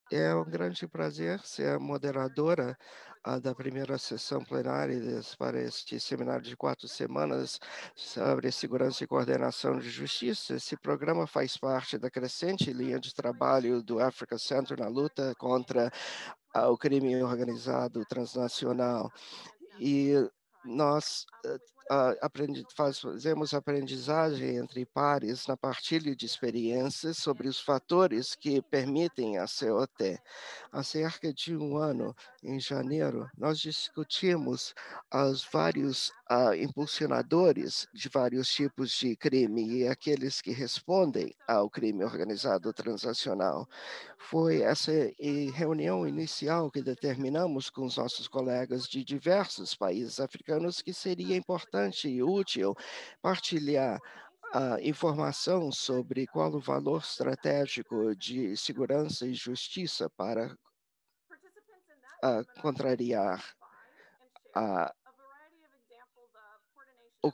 É um grande prazer ser a moderadora da primeira sessão plenária para este seminário de 4 semanas sobre segurança e coordenação de justiça. Esse programa faz parte da crescente linha de trabalho do Africa Center na luta contra o crime organizado transnacional. E nós fazemos aprendizagem entre pares na partilha de experiências sobre os fatores que permitem a COT. Há cerca de um ano, em janeiro, nós discutimos os vários impulsionadores de vários tipos de crime e aqueles que respondem ao crime organizado transacional. Foi essa reunião inicial que determinamos com os nossos colegas de diversos países africanos que seria importante e útil partilhar a informação sobre qual o valor estratégico de segurança e justiça para contrariar a, o,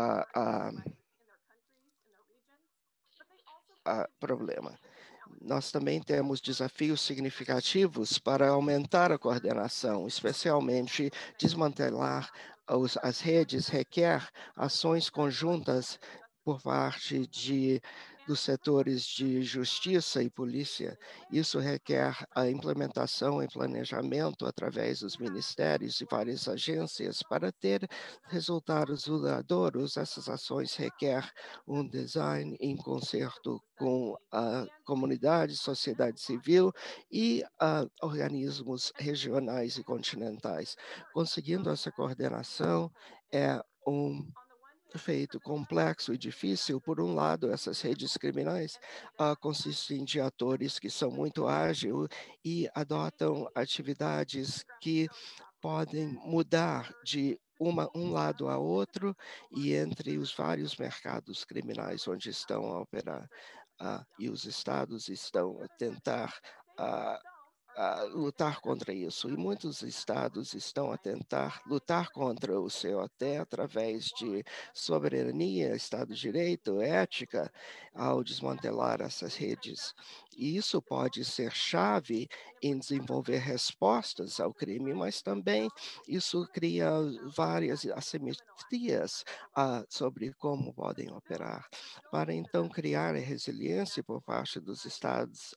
problema. Nós também temos desafios significativos para aumentar a coordenação, especialmente desmantelar as redes requer ações conjuntas por parte dos setores de justiça e polícia. Isso requer a implementação e planejamento através dos ministérios e várias agências para ter resultados duradouros. Essas ações requer um design em concerto com a comunidade, sociedade civil e organismos regionais e continentais. Conseguindo essa coordenação é um feito complexo e difícil. Por um lado, essas redes criminais consistem de atores que são muito ágeis e adotam atividades que podem mudar de um lado a outro e entre os vários mercados criminais onde estão a operar. E os estados estão a tentar lutar contra isso. E muitos estados estão a tentar lutar contra o COT através de soberania, Estado de Direito, ética, ao desmantelar essas redes. E isso pode ser chave em desenvolver respostas ao crime, mas também isso cria várias assimetrias sobre como podem operar. Para então criar a resiliência por parte dos estados,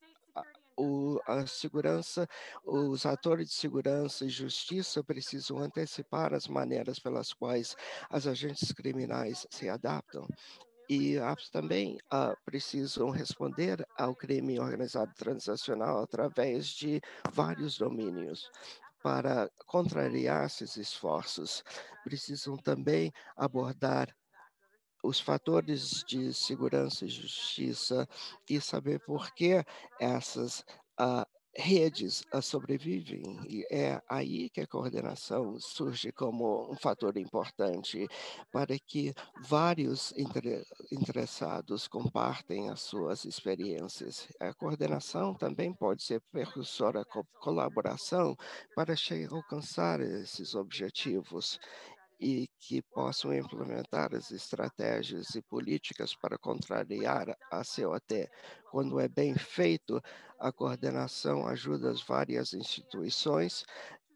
a segurança, os atores de segurança e justiça precisam antecipar as maneiras pelas quais as agentes criminais se adaptam. E também precisam responder ao crime organizado transacional através de vários domínios. Para contrariar esses esforços, precisam também abordar os fatores de segurança e justiça e saber por que essas redes sobrevivem. E é aí que a coordenação surge como um fator importante para que vários interessados compartem as suas experiências. A coordenação também pode ser precursora colaboração para alcançar esses objetivos e que possam implementar as estratégias e políticas para contrariar a COT. Quando é bem feito, a coordenação ajuda as várias instituições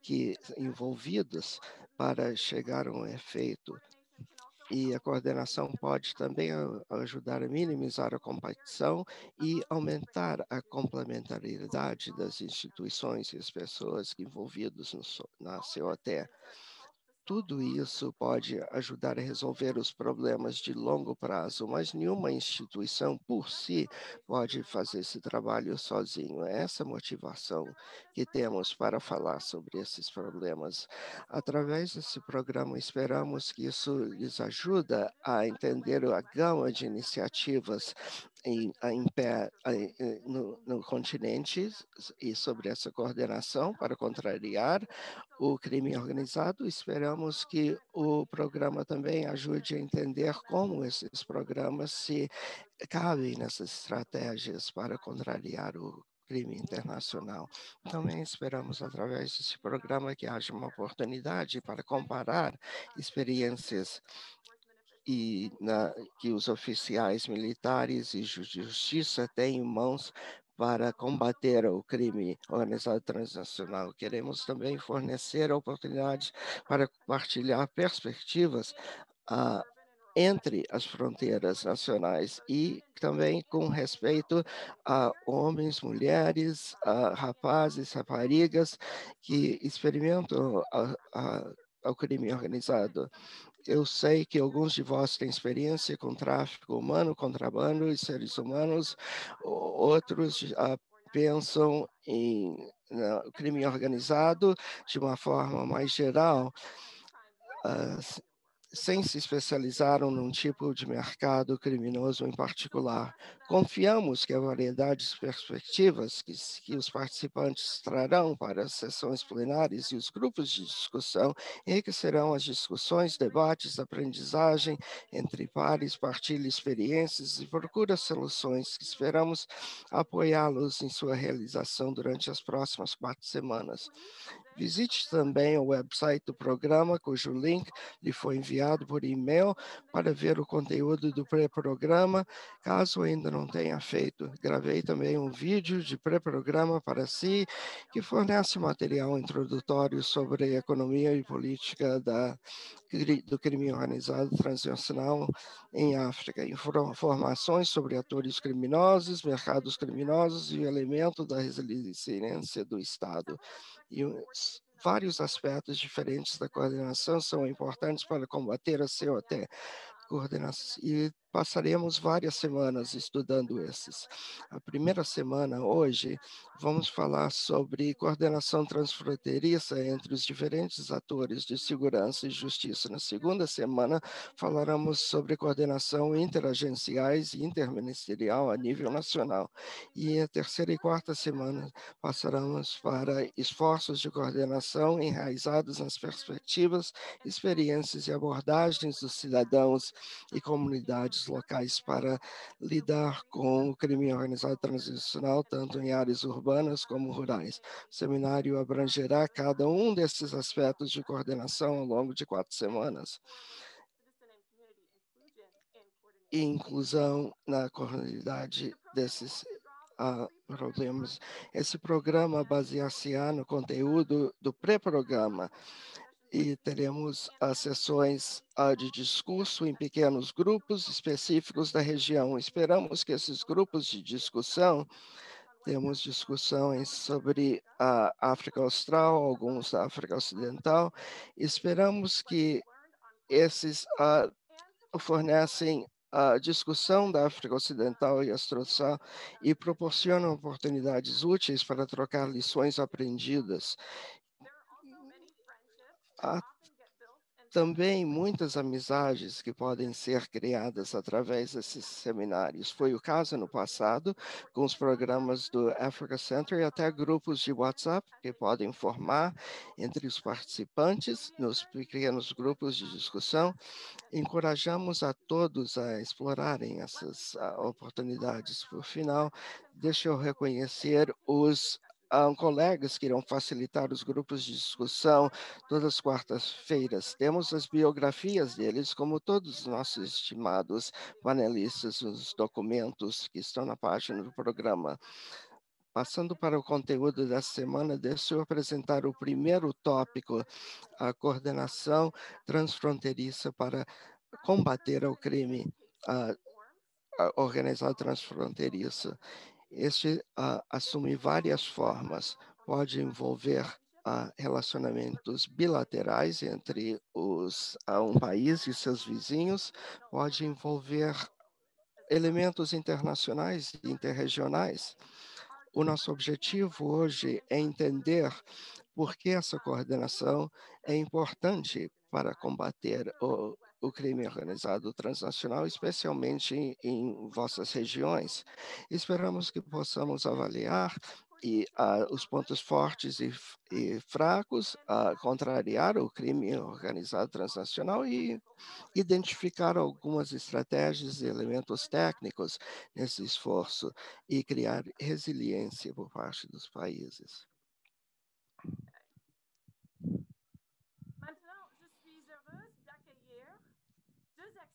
envolvidas para chegar a um efeito. E a coordenação pode também ajudar a minimizar a competição e aumentar a complementariedade das instituições e as pessoas envolvidas na COT. Tudo isso pode ajudar a resolver os problemas de longo prazo, mas nenhuma instituição por si pode fazer esse trabalho sozinho. É essa motivação que temos para falar sobre esses problemas. Através desse programa, esperamos que isso lhes ajude a entender a gama de iniciativas em pé no continente e sobre essa coordenação para contrariar o crime organizado. Esperamos que o programa também ajude a entender como esses programas se cabem nessas estratégias para contrariar o crime internacional. Também esperamos, através desse programa, que haja uma oportunidade para comparar experiências que os oficiais militares e de justiça têm em mãos para combater o crime organizado transnacional. Queremos também fornecer oportunidades para compartilhar perspectivas entre as fronteiras nacionais e também com respeito a homens, mulheres, a rapazes, raparigas que experimentam o crime organizado. Eu sei que alguns de vós têm experiência com tráfico humano, contrabando e seres humanos, outros pensam em crime organizado de uma forma mais geral, sem se especializaram num tipo de mercado criminoso em particular. Confiamos que a variedade de perspectivas que os participantes trarão para as sessões plenárias e os grupos de discussão enriquecerão as discussões, debates, aprendizagem entre pares, partilha experiências e procura soluções que esperamos apoiá-los em sua realização durante as próximas 4 semanas. Visite também o website do programa, cujo link lhe foi enviado por e-mail para ver o conteúdo do pré-programa, caso ainda não tenha feito. Gravei também um vídeo de pré-programa para si, que fornece material introdutório sobre a economia e política do crime organizado transnacional em África, informações sobre atores criminosos, mercados criminosos e o elemento da resiliência do Estado. E vários aspectos diferentes da coordenação são importantes para combater a COT, e passaremos várias semanas estudando esses. A primeira semana, hoje, vamos falar sobre coordenação transfronteiriça entre os diferentes atores de segurança e justiça. Na segunda semana, falaremos sobre coordenação interagenciais e interministerial a nível nacional. E a terceira e quarta semana, passaremos para esforços de coordenação enraizados nas perspectivas, experiências e abordagens dos cidadãos e comunidades locais para lidar com o crime organizado transnacional, tanto em áreas urbanas como rurais. O seminário abrangerá cada um desses aspectos de coordenação ao longo de 4 semanas. E inclusão na comunidade desses problemas. Esse programa basear-se-á no conteúdo do pré-programa, e teremos as sessões de discurso em pequenos grupos específicos da região. Esperamos que esses grupos de discussão, temos discussões sobre a África Austral, alguns da África Ocidental, esperamos que esses fornecem a discussão da África Ocidental e Austral e proporcionam oportunidades úteis para trocar lições aprendidas. Há também muitas amizades que podem ser criadas através desses seminários. Foi o caso no passado, com os programas do Africa Center e até grupos de WhatsApp que podem formar entre os participantes nos pequenos grupos de discussão. Encorajamos a todos a explorarem essas oportunidades. Por final, deixa eu reconhecer os colegas que irão facilitar os grupos de discussão todas as quartas-feiras. Temos as biografias deles, como todos os nossos estimados panelistas, os documentos que estão na página do programa. Passando para o conteúdo da semana, deixa eu apresentar o primeiro tópico, a coordenação transfronteiriça para combater o crime organizado transfronteiriço. Este assume várias formas, pode envolver relacionamentos bilaterais entre um país e seus vizinhos, pode envolver elementos internacionais e interregionais. O nosso objetivo hoje é entender por que essa coordenação é importante para combater o crime organizado transnacional, especialmente em vossas regiões. Esperamos que possamos avaliar os pontos fortes e fracos, contrariar o crime organizado transnacional e identificar algumas estratégias e elementos técnicos nesse esforço e criar resiliência por parte dos países.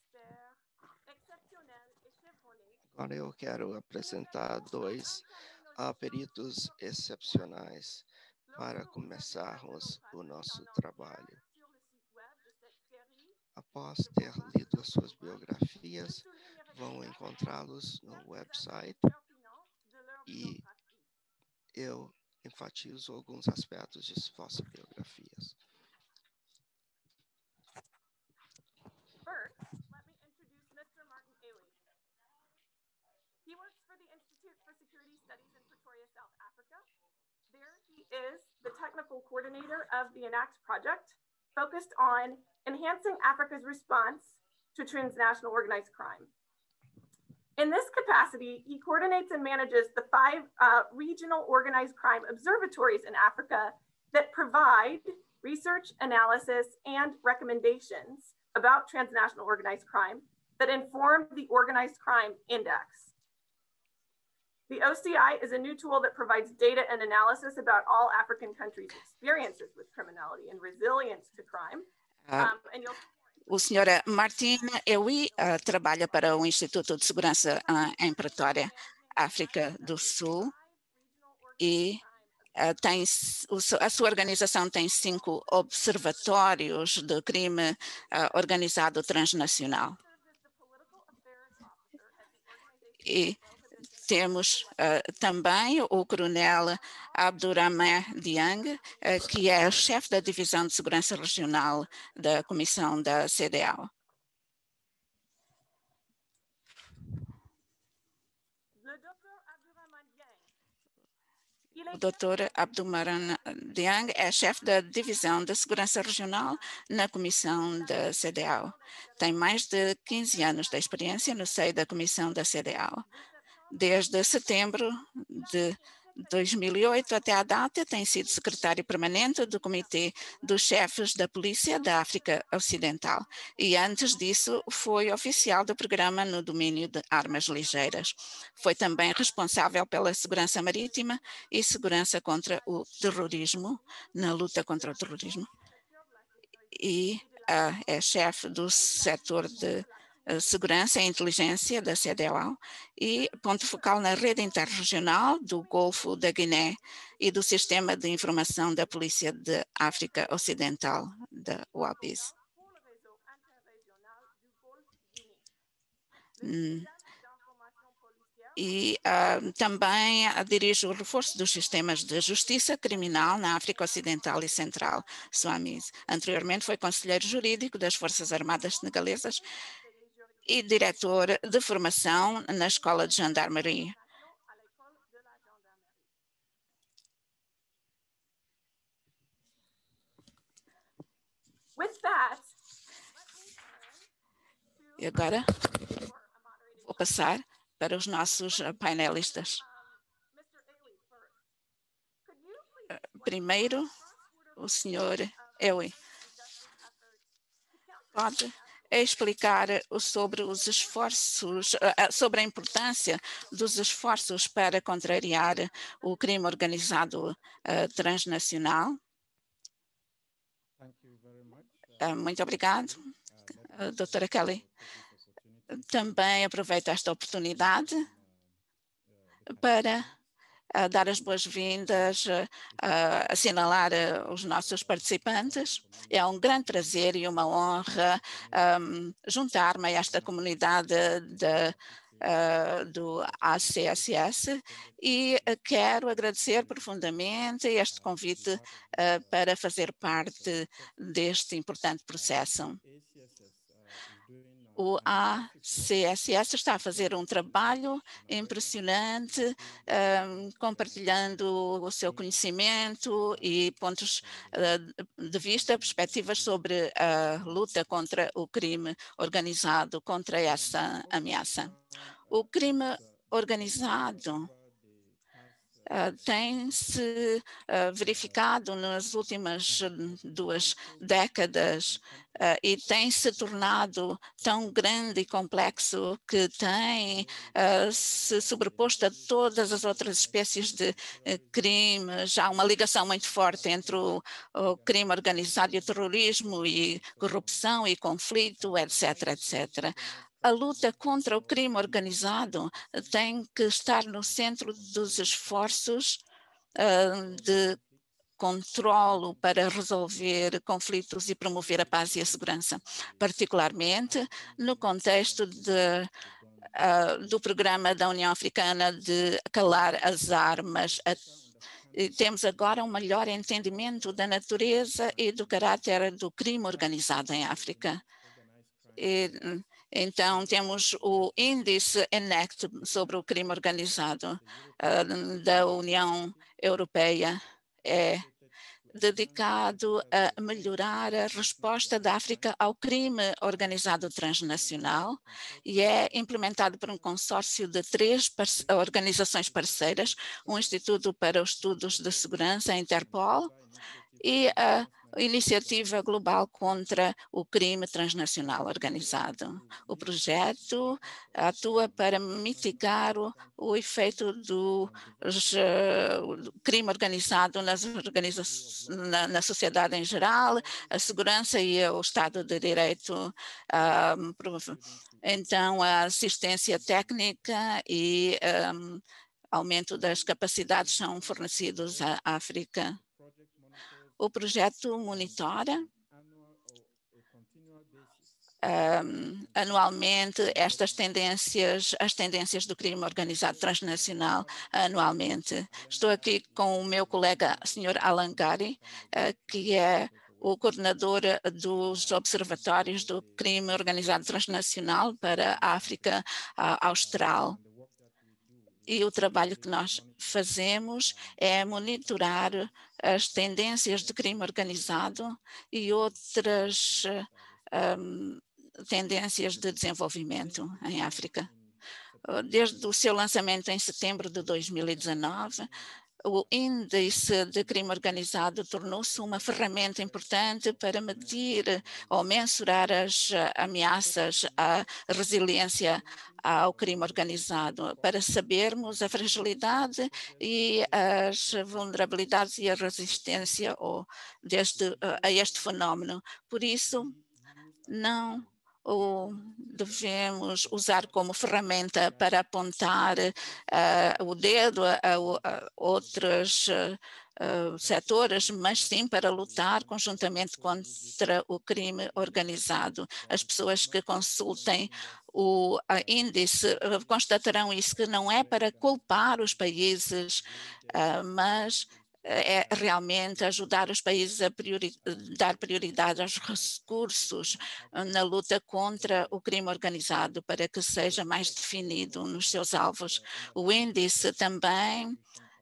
Agora eu quero apresentar dois Há peritos excepcionais para começarmos o nosso trabalho. Após ter lido as suas biografias, vão encontrá-los no website e eu enfatizo alguns aspectos de vossas biografias. First, let me introduce Mr. Martin Ailey. He works for the Institute for Security Studies in Pretoria, South Africa. There he is the technical coordinator of the ENACT project, focused on enhancing Africa's response to transnational organized crime. In this capacity, he coordinates and manages the 5 regional organized crime observatories in Africa that provide research, analysis, and recommendations about transnational organized crime that inform the Organized Crime Index. The OCI is a new tool that provides data and analysis about all African countries' experiences with criminality and resilience to crime. O senhor Martin Ailey trabalha para o Instituto de Segurança em Pretória, África do Sul, e a sua organização tem 5 observatórios de crime organizado transnacional. E temos também o coronel Abdurrahman Diang, que é o chefe da Divisão de Segurança Regional da Comissão da CEDEAO. O Dr. Abdurrahman Diang é chefe da Divisão de Segurança Regional na Comissão da CEDEAO. Tem mais de 15 anos de experiência no seio da Comissão da CEDEAO. Desde setembro de 2008 até a data, tem sido secretário permanente do Comitê dos Chefes da Polícia da África Ocidental e, antes disso, foi oficial do programa no domínio de armas ligeiras. Foi também responsável pela segurança marítima e segurança contra o terrorismo, na luta contra o terrorismo. E é chefe do setor de Segurança e Inteligência da CEDEAO e ponto focal na rede interregional do Golfo da Guiné e do Sistema de Informação da Polícia de África Ocidental, da OAPIS. E também dirige o reforço dos sistemas de justiça criminal na África Ocidental e Central, SOAMIS. Anteriormente foi conselheiro jurídico das Forças Armadas Senegalesas e diretor de formação na Escola de Gendarmeria. E agora vou passar para os nossos painelistas. Primeiro, o senhor Ailey pode explicar sobre os esforços, sobre a importância dos esforços para contrariar o crime organizado transnacional. Muito obrigado, doutora Kelly. Também aproveito esta oportunidade para dar as boas-vindas, assinalar os nossos participantes. É um grande prazer e uma honra juntar-me a esta comunidade do ACSS e quero agradecer profundamente este convite para fazer parte deste importante processo. O ACSS está a fazer um trabalho impressionante, compartilhando o seu conhecimento e pontos de vista, perspectivas sobre a luta contra o crime organizado, contra essa ameaça. O crime organizado tem-se verificado nas últimas 2 décadas e tem se tornado tão grande e complexo que tem se sobreposto a todas as outras espécies de crimes. Há uma ligação muito forte entre o crime organizado e o terrorismo e corrupção e conflito, etc., etc. a luta contra o crime organizado tem que estar no centro dos esforços de controlo para resolver conflitos e promover a paz e a segurança, particularmente no contexto do programa da União Africana de calar as armas. Temos agora um melhor entendimento da natureza e do caráter do crime organizado em África. Então, temos o índice ENACT sobre o crime organizado da União Europeia, dedicado a melhorar a resposta da África ao crime organizado transnacional e é implementado por um consórcio de 3 organizações parceiras, o Instituto para os Estudos de Segurança, a Interpol, e a Iniciativa Global contra o Crime Transnacional Organizado. O projeto atua para mitigar o efeito do crime organizado na sociedade em geral, a segurança e o Estado de Direito. Então, a assistência técnica e aumento das capacidades são fornecidos à África. O projeto monitora anualmente as tendências do crime organizado transnacional anualmente. Estou aqui com o meu colega, Sr. Alan Gary, que é o coordenador dos observatórios do crime organizado transnacional para a África Austral. E o trabalho que nós fazemos é monitorar as tendências de crime organizado e outras tendências de desenvolvimento em África. Desde o seu lançamento em setembro de 2019, o índice de crime organizado tornou-se uma ferramenta importante para medir ou mensurar as ameaças à resiliência ao crime organizado, para sabermos a fragilidade e as vulnerabilidades e a resistência a este fenómeno. Por isso, não o devemos usar como ferramenta para apontar o dedo a outros setores, mas sim para lutar conjuntamente contra o crime organizado. As pessoas que consultem o índice constatarão isso, que não é para culpar os países, mas é realmente ajudar os países a dar prioridade aos recursos na luta contra o crime organizado para que seja mais definido nos seus alvos. O índice também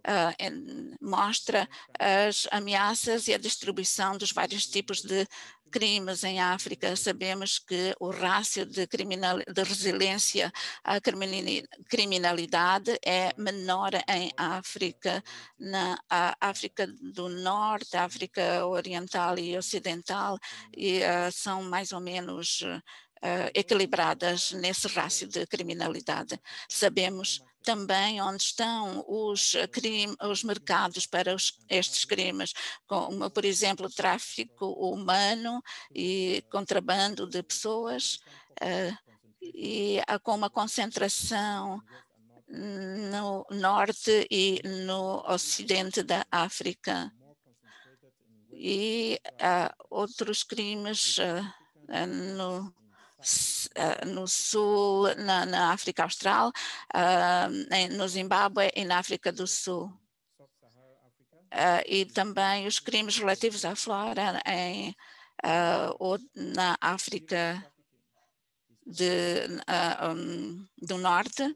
mostra as ameaças e a distribuição dos vários tipos de crimes em África. Sabemos que o rácio de resiliência à criminalidade é menor em África, na África do Norte, África Oriental e Ocidental, e são mais ou menos equilibradas nesse rácio de criminalidade. Sabemos também onde estão os mercados para estes crimes, como, por exemplo, tráfico humano e contrabando de pessoas, e com uma concentração no norte e no ocidente da África. E outros crimes no sul, na África Austral, no Zimbábue e na África do Sul. E também os crimes relativos à flora na África do Norte.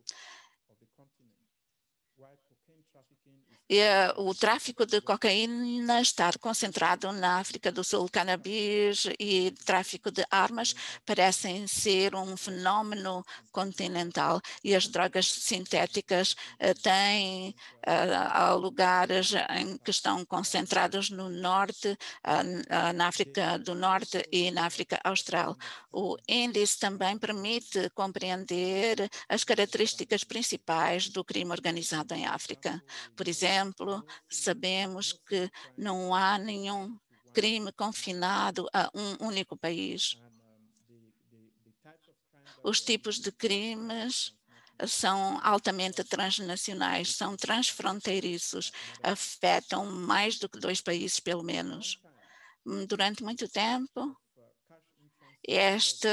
E o tráfico de cocaína está concentrado na África do Sul. Cannabis e tráfico de armas parecem ser um fenómeno continental, e as drogas sintéticas têm lugares em que estão concentrados no norte, na África do Norte e na África Austral. O índice também permite compreender as características principais do crime organizado em África. Por exemplo, sabemos que não há nenhum crime confinado a um único país. Os tipos de crimes são altamente transnacionais, são transfronteiriços, afetam mais do que 2 países, pelo menos. Durante muito tempo, este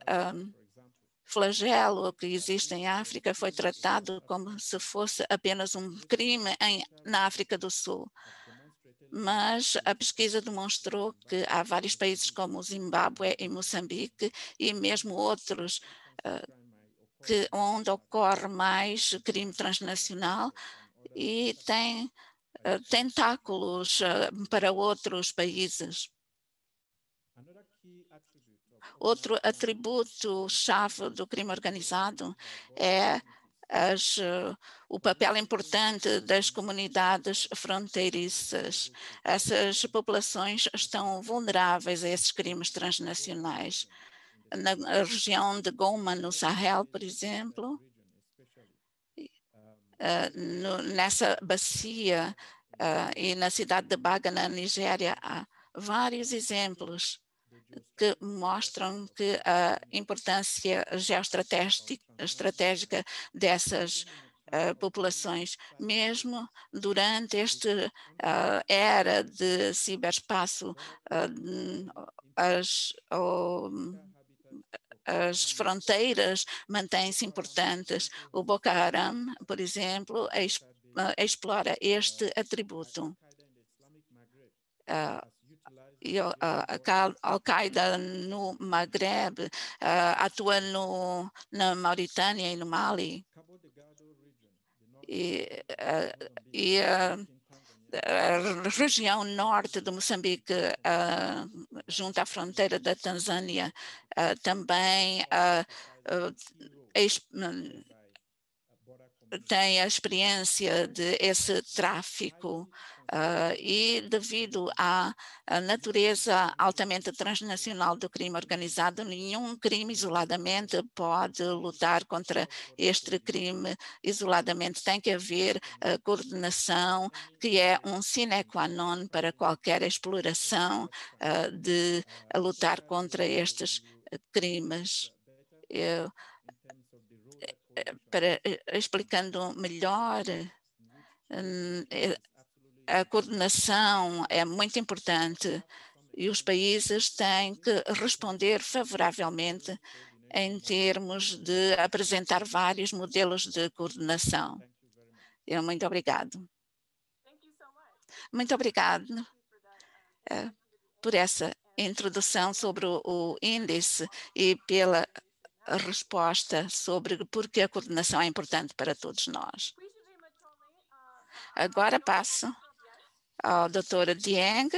flagelo que existe em África foi tratado como se fosse apenas um crime na África do Sul. Mas a pesquisa demonstrou que há vários países como o Zimbábue e Moçambique e mesmo outros onde ocorre mais crime transnacional e tem tentáculos para outros países. Outro atributo-chave do crime organizado é o papel importante das comunidades fronteiriças. Essas populações estão vulneráveis a esses crimes transnacionais. Na região de Goma, no Sahel, por exemplo, nessa bacia e na cidade de Baga, na Nigéria, há vários exemplos que mostram que a importância geoestratégica dessas populações, mesmo durante esta era de ciberespaço, as fronteiras mantêm-se importantes. O Boko Haram, por exemplo, explora este atributo. A Al-Qaeda no Maghreb atua na Mauritânia e no Mali. E a região norte de Moçambique, junto à fronteira da Tanzânia, também tem a experiência desse tráfico e devido à natureza altamente transnacional do crime organizado, nenhum crime isoladamente pode lutar contra este crime isoladamente. Tem que haver coordenação, que é um sine qua non para qualquer exploração de lutar contra estes crimes. Explicando melhor, a coordenação é muito importante e os países têm que responder favoravelmente em termos de apresentar vários modelos de coordenação. Muito obrigado. Muito obrigado por essa introdução sobre o índice e pela resposta sobre por que a coordenação é importante para todos nós. Agora passo ao Dr. Dieng.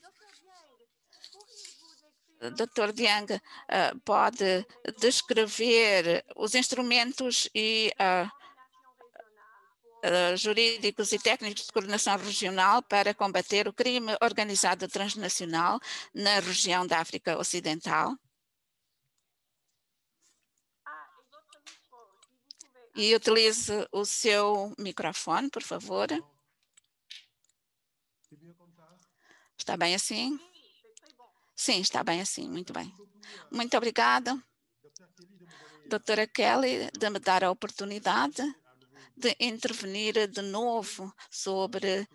Dr. Dieng, pode descrever os instrumentos e jurídicos e técnicos de coordenação regional para combater o crime organizado transnacional na região da África Ocidental? E utilize o seu microfone, por favor. Está bem assim? Sim, está bem assim, muito bem. Muito obrigada, doutora Kelly, de me dar a oportunidade de intervir de novo sobre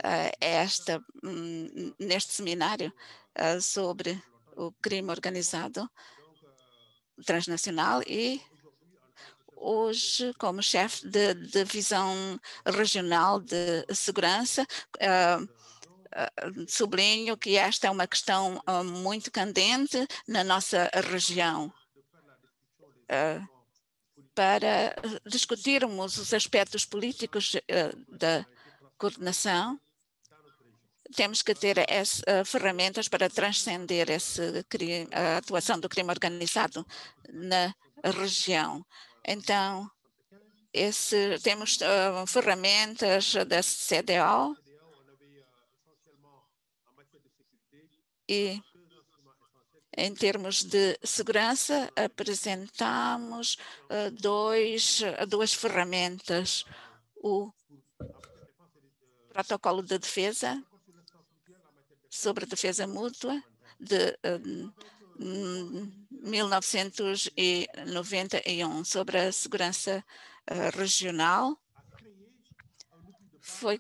neste seminário sobre o crime organizado transnacional e hoje, como chefe de divisão regional de segurança, sublinho que esta é uma questão muito candente na nossa região. Para discutirmos os aspectos políticos da coordenação, temos que ter ferramentas para transcender a atuação do crime organizado na região. Então, temos ferramentas da CEDEAW e, em termos de segurança, apresentamos duas ferramentas. O protocolo de defesa sobre defesa mútua 1991 sobre a segurança regional. Foi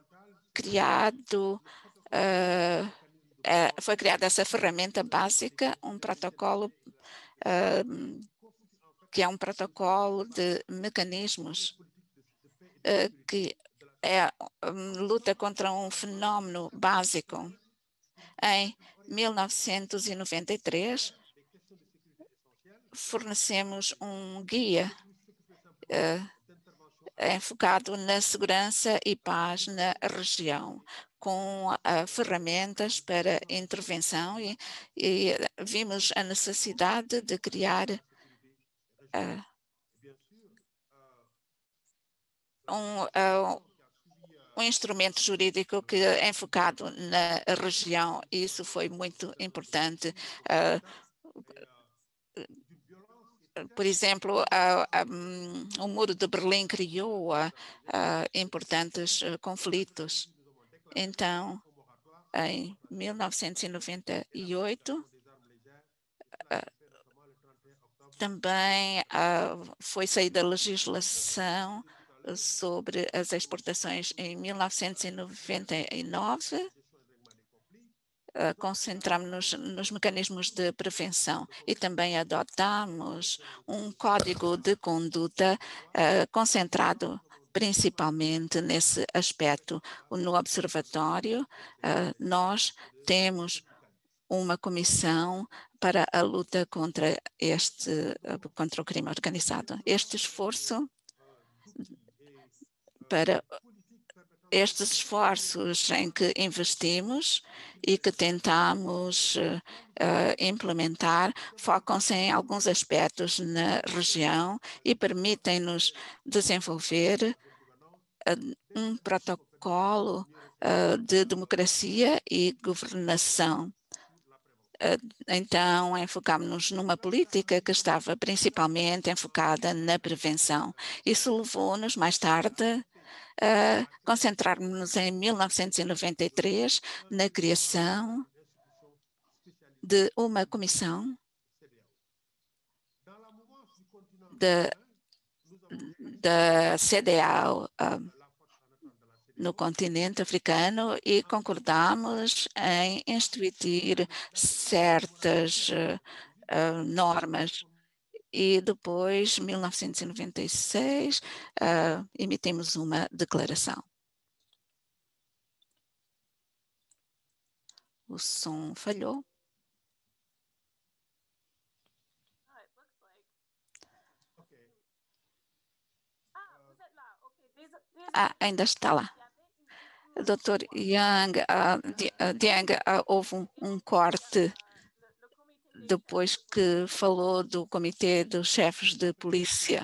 criada essa ferramenta básica, um protocolo que é um protocolo de mecanismos que luta contra um fenómeno básico. Em 1993, fornecemos um guia enfocado na segurança e paz na região, com ferramentas para intervenção e vimos a necessidade de criar um instrumento jurídico que é enfocado na região. Isso foi muito importante. Por exemplo, o Muro de Berlim criou importantes conflitos. Então, em 1998, também foi saída a legislação sobre as exportações. Em 1999, concentramos-nos nos mecanismos de prevenção e também adotamos um código de conduta concentrado principalmente nesse aspecto. No observatório, nós temos uma comissão para a luta contra o crime organizado. Este esforço estes esforços em que investimos e que tentamos implementar focam-se em alguns aspectos na região e permitem-nos desenvolver um protocolo de democracia e governação. Então, enfocámos-nos numa política que estava principalmente enfocada na prevenção. Isso levou-nos mais tarde concentrarmos-nos em 1993 na criação de uma comissão da CDAO no continente africano e concordamos em instituir certas normas. E depois, em 1996, emitimos uma declaração. O som falhou. Ainda está lá. Dr. Dieng, houve um corte depois que falou do Comitê dos Chefes de Polícia.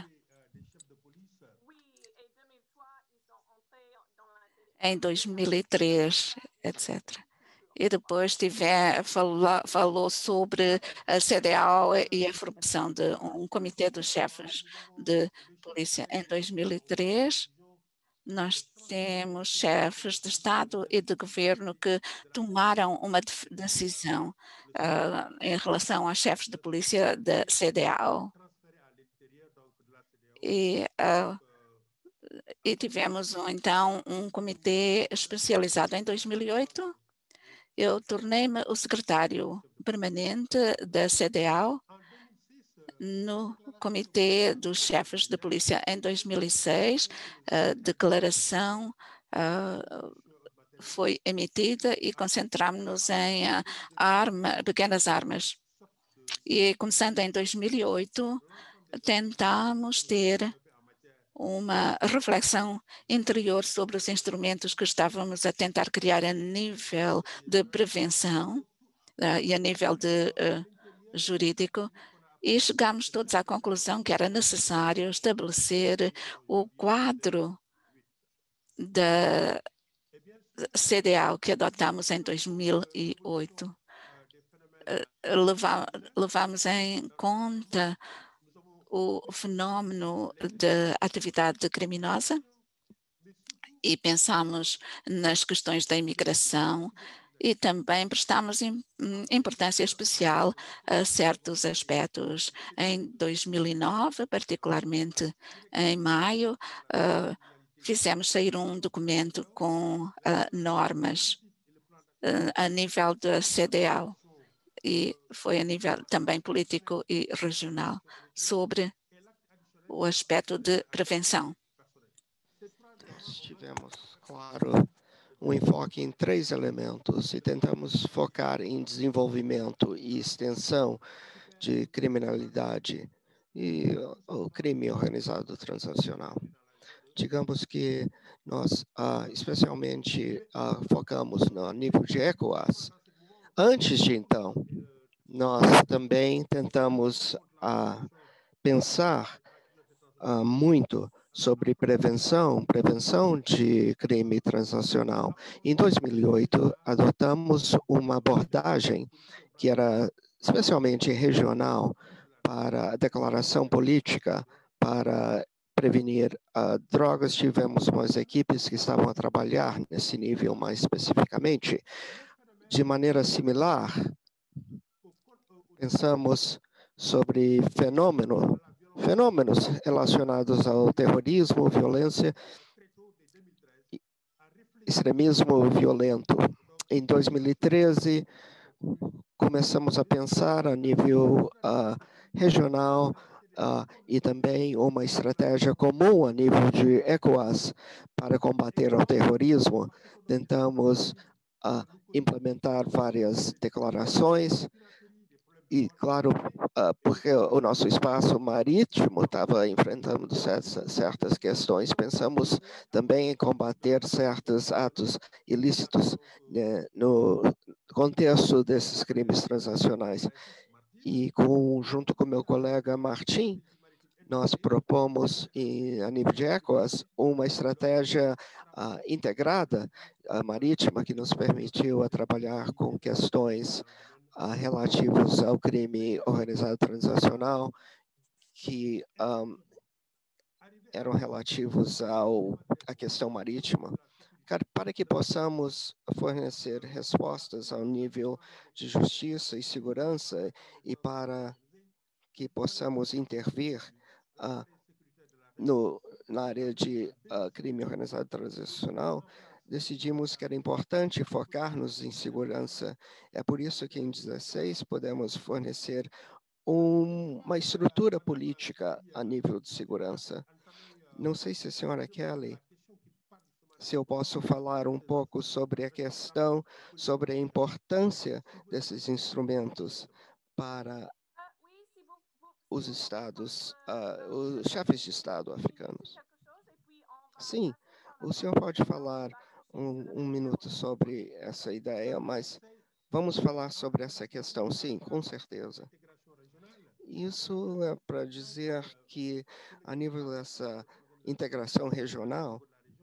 Em 2003, etc. E depois falou sobre a CDAO e a formação de um Comitê dos Chefes de Polícia. Em 2003, nós temos chefes de Estado e de governo que tomaram uma decisão em relação aos chefes de polícia da CDAO. E tivemos, então, um comitê especializado. Em 2008, eu tornei-me o secretário permanente da CDAO no Comitê dos Chefes de Polícia. Em 2006, a declaração foi emitida e concentramos-nos em pequenas armas. E começando em 2008, tentamos ter uma reflexão interior sobre os instrumentos que estávamos a tentar criar a nível de prevenção e a nível de jurídico, e chegamos todos à conclusão que era necessário estabelecer o quadro da CDAO que adotamos em 2008. Levamos em conta o fenómeno da atividade criminosa e pensamos nas questões da imigração E também prestamos importância especial a certos aspectos. Em 2009, particularmente em maio, fizemos sair um documento com normas a nível da CDAO e foi a nível também político e regional sobre o aspecto de prevenção. Nós tivemos, claro, um enfoque em 3 elementos e tentamos focar em desenvolvimento e extensão de criminalidade e o crime organizado transnacional. Digamos que nós, especialmente, focamos no nível de ECOWAS. Antes de então, nós também tentamos pensar muito sobre prevenção de crime transnacional. Em 2008, adotamos uma abordagem que era especialmente regional para a declaração política para prevenir drogas. Tivemos umas equipes que estavam a trabalhar nesse nível mais especificamente. De maneira similar, pensamos sobre fenômenos relacionados ao terrorismo, violência, extremismo violento. Em 2013, começamos a pensar a nível regional e também uma estratégia comum a nível de ECOWAS para combater o terrorismo. Tentamos implementar várias declarações e, claro, porque o nosso espaço marítimo estava enfrentando certas questões, pensamos também em combater certos atos ilícitos, né, no contexto desses crimes transnacionais. E, junto com meu colega Martim, nós propomos, a nível de ECOWAS, uma estratégia integrada marítima que nos permitiu trabalhar com questões relativos ao crime organizado transnacional, que eram relativos à questão marítima, para que possamos fornecer respostas ao nível de justiça e segurança e para que possamos intervir na área de crime organizado transnacional. Decidimos que era importante focar-nos em segurança. É por isso que, em 2016, podemos fornecer uma estrutura política a nível de segurança. Não sei se a senhora Kelly, se eu posso falar um pouco sobre a questão, sobre a importância desses instrumentos para os estados, os chefes de estado africanos. Sim, o senhor pode falar um minuto sobre essa ideia, mas vamos falar sobre essa questão, sim, com certeza. Isso é para dizer que, a nível dessa integração regional,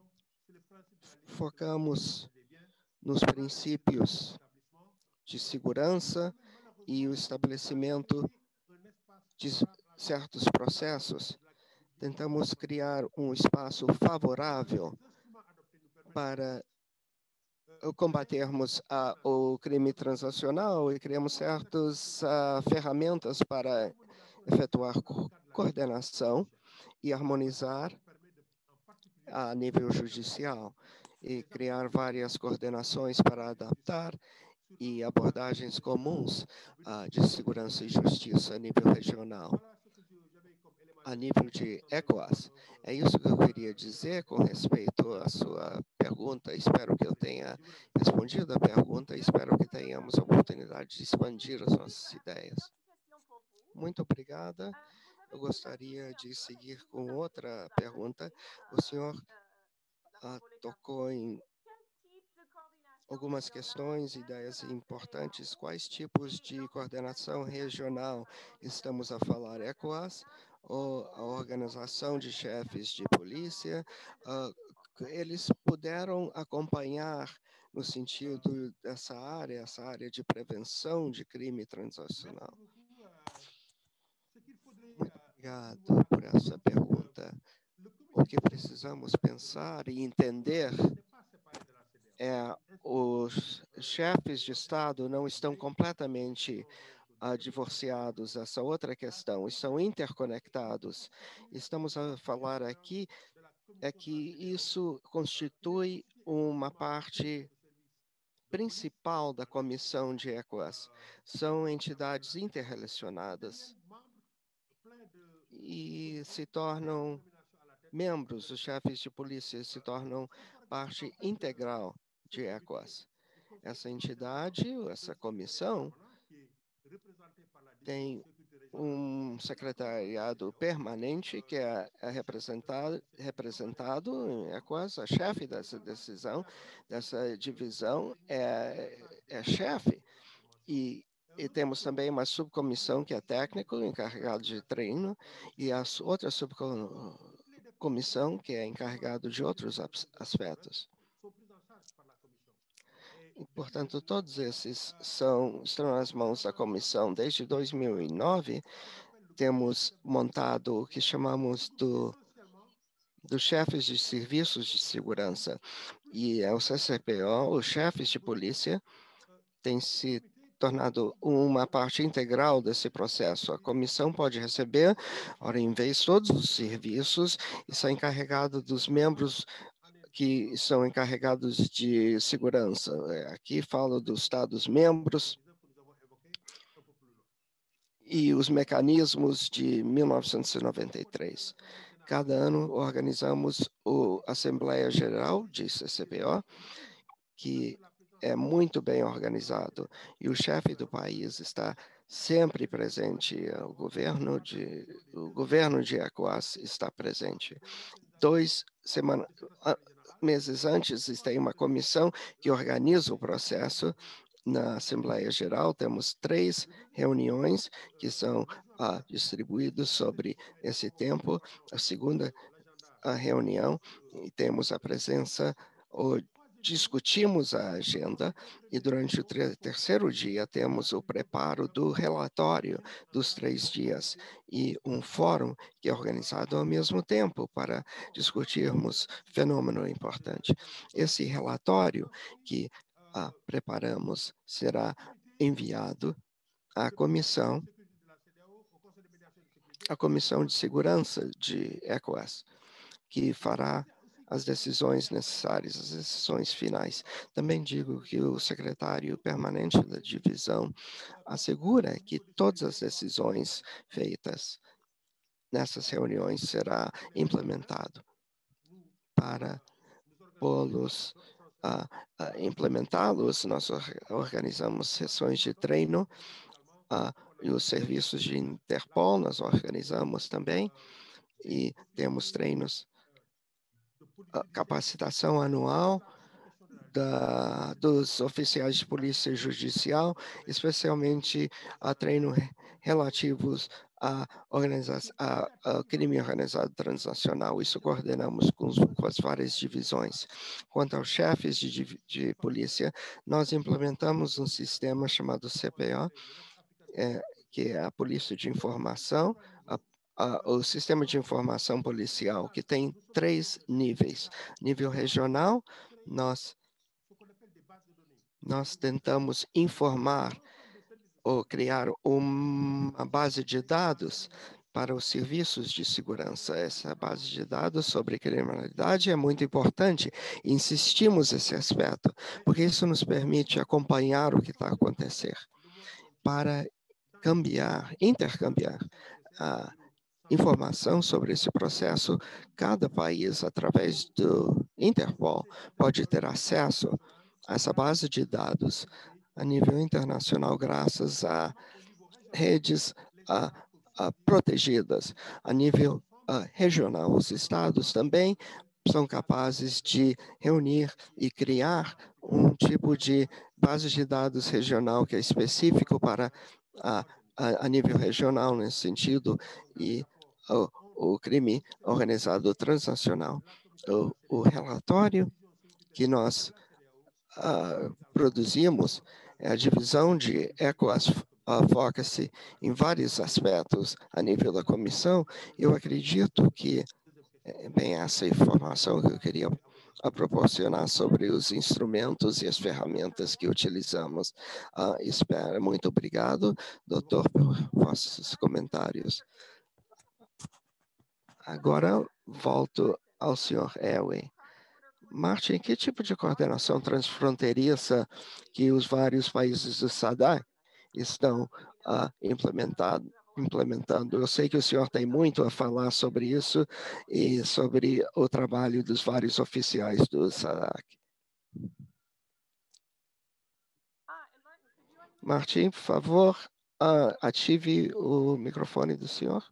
focamos nos princípios de segurança e o estabelecimento de certos processos. Tentamos criar um espaço favorável para combatermos o crime transnacional e criamos certas ferramentas para efetuar coordenação e harmonizar a nível judicial e criar várias coordenações para adaptar e abordagens comuns de segurança e justiça a nível regional. A nível de ECOWAS, é isso que eu queria dizer com respeito à sua pergunta. Espero que eu tenha respondido a pergunta e espero que tenhamos a oportunidade de expandir as nossas ideias. Muito obrigada. Eu gostaria de seguir com outra pergunta. O senhor tocou em algumas questões, ideias importantes. Quais tipos de coordenação regional estamos a falar? ECOWAS ou a Organização de Chefes de Polícia? Eles puderam acompanhar no sentido dessa área, essa área de prevenção de crime transnacional? Muito obrigado por essa pergunta. O que precisamos pensar e entender os chefes de Estado não estão completamente divorciados dessa outra questão, estão interconectados. Estamos a falar aqui que isso constitui uma parte principal da comissão de ECOWAS. São entidades interrelacionadas e se tornam membros, os chefes de polícia se tornam parte integral de ECOWAS. Essa entidade, essa comissão, tem um secretariado permanente que é representado em ECOWAS, a chefe dessa decisão, dessa divisão é chefe. E temos também uma subcomissão que é técnico, encarregado de treino, e a outra subcomissão que é encarregado de outros aspectos. E, portanto, todos esses estão nas mãos da comissão. Desde 2009, temos montado o que chamamos dos chefes de serviços de segurança. E o CCPO, os chefes de polícia, têm se tornado uma parte integral desse processo. A comissão pode receber, ora em vez, todos os serviços e ser encarregado dos membros que são encarregados de segurança. Aqui falo dos Estados-membros e os mecanismos de 1993. Cada ano organizamos a Assembleia Geral de CCPO, que é muito bem organizado, e o chefe do país está sempre presente, o governo de ECOWAS está presente. 2 meses antes, tem uma comissão que organiza o processo. Na Assembleia Geral, temos 3 reuniões que são distribuídas sobre esse tempo. A segunda reunião, e temos a presença, discutimos a agenda, e durante o terceiro dia temos o preparo do relatório dos 3 dias e um fórum que é organizado ao mesmo tempo para discutirmos fenômeno importante. Esse relatório que preparamos será enviado à comissão de segurança de ECOWAS, que fará as decisões necessárias, as decisões finais. Também digo que o secretário permanente da divisão assegura que todas as decisões feitas nessas reuniões será implementado para implementá-los. Nós organizamos sessões de treino e os serviços de Interpol nós organizamos também, e temos treinos, capacitação anual dos oficiais de polícia judicial, especialmente a treino relativos ao crime organizado transnacional. Isso coordenamos com as várias divisões. Quanto aos chefes de polícia, nós implementamos um sistema chamado CPO, que é a polícia de informação, o sistema de informação policial, que tem 3 níveis. Nível regional, nós tentamos informar ou criar uma base de dados para os serviços de segurança. Essa base de dados sobre criminalidade é muito importante. Insistimos nesse aspecto, porque isso nos permite acompanhar o que está a acontecer, para intercambiar a informação sobre esse processo. Cada país, através do Interpol, pode ter acesso a essa base de dados a nível internacional, graças a redes protegidas. A nível regional, os estados também são capazes de reunir e criar um tipo de base de dados regional que é específico para a nível regional nesse sentido, e o crime organizado transnacional. O relatório que nós produzimos é a divisão de ECOWAS Advocacy em vários aspectos a nível da comissão. Eu acredito que, bem, essa informação que eu queria a proporcionar sobre os instrumentos e as ferramentas que utilizamos. Espera. Muito obrigado, doutor, por vossos comentários. Agora volto ao senhor Elway. Martin, que tipo de coordenação transfronteiriça que os vários países do SADC estão implementando? Eu sei que o senhor tem muito a falar sobre isso e sobre o trabalho dos vários oficiais do SADC. Martin, por favor, ative o microfone do senhor.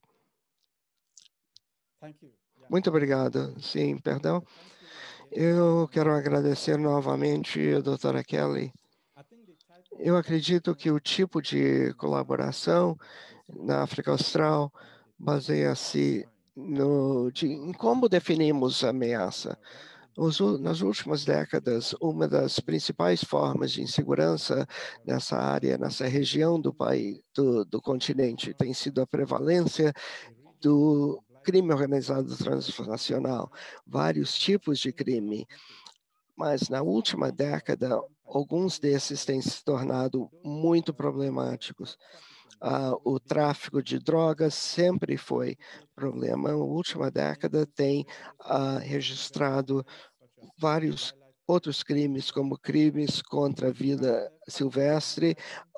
Muito obrigado. Sim, perdão. Eu quero agradecer novamente a doutora Kelly. Eu acredito que o tipo de colaboração na África Austral baseia-se em como definimos a ameaça. Nas últimas décadas, uma das principais formas de insegurança nessa área, nessa região do país, do continente, tem sido a prevalência do crime organizado transnacional, vários tipos de crime. Mas na última década, alguns desses têm se tornado muito problemáticos. O tráfico de drogas sempre foi problema. Na última década tem registrado vários outros crimes, como crimes contra a vida silvestre,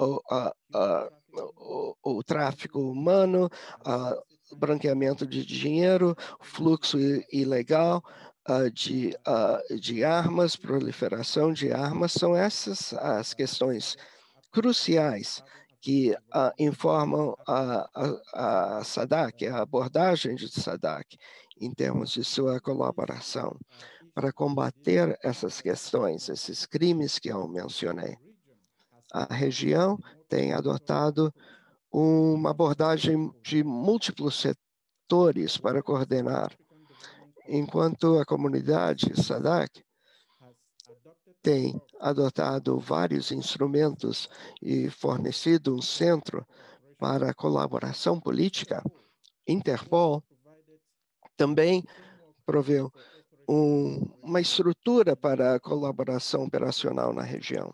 o tráfico humano, branqueamento de dinheiro, fluxo ilegal de armas, proliferação de armas. São essas as questões cruciais que informam a SADC, a abordagem de SADC, em termos de sua colaboração para combater essas questões, esses crimes que eu mencionei. A região tem adotado uma abordagem de múltiplos setores para coordenar, enquanto a comunidade SADC tem adotado vários instrumentos e fornecido um centro para a colaboração política. Interpol também proveu uma estrutura para a colaboração operacional na região.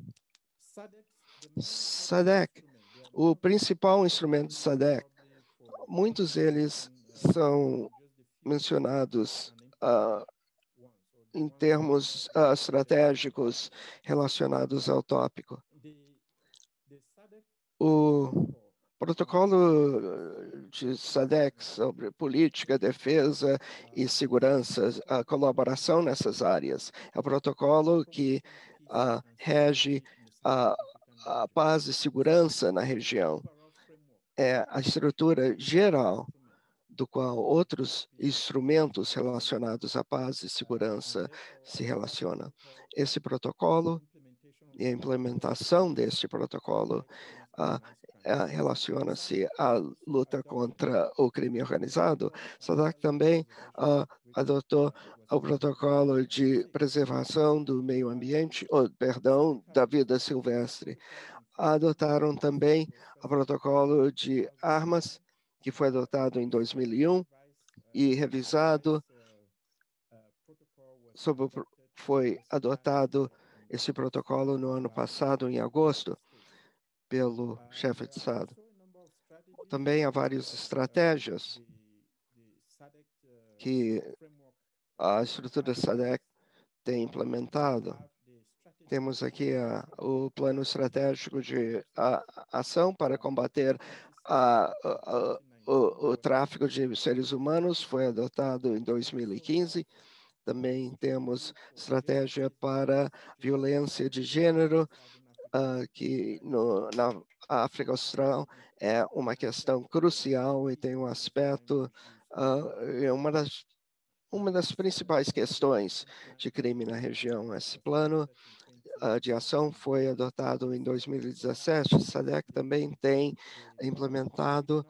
SADC, o principal instrumento do SADC, muitos deles são mencionados em termos estratégicos relacionados ao tópico. O protocolo de SADC sobre política, defesa e segurança, a colaboração nessas áreas. É o protocolo que rege a paz e segurança na região. É a estrutura geral do qual outros instrumentos relacionados à paz e segurança se relacionam. Esse protocolo e a implementação deste protocolo relaciona-se à luta contra o crime organizado. SADC também adotou o protocolo de preservação do meio ambiente, da vida silvestre. Adotaram também o protocolo de armas, que foi adotado em 2001 e revisado, foi adotado esse protocolo no ano passado, em agosto, pelo chefe de Estado. Também há várias estratégias que a estrutura SADC tem implementado. Temos aqui o plano estratégico de ação para combater o tráfico de seres humanos, foi adotado em 2015. Também temos estratégia para violência de gênero, que na África Austral é uma questão crucial e tem um aspecto, é uma das principais questões de crime na região. Esse plano de ação foi adotado em 2017. O SADC também tem implementado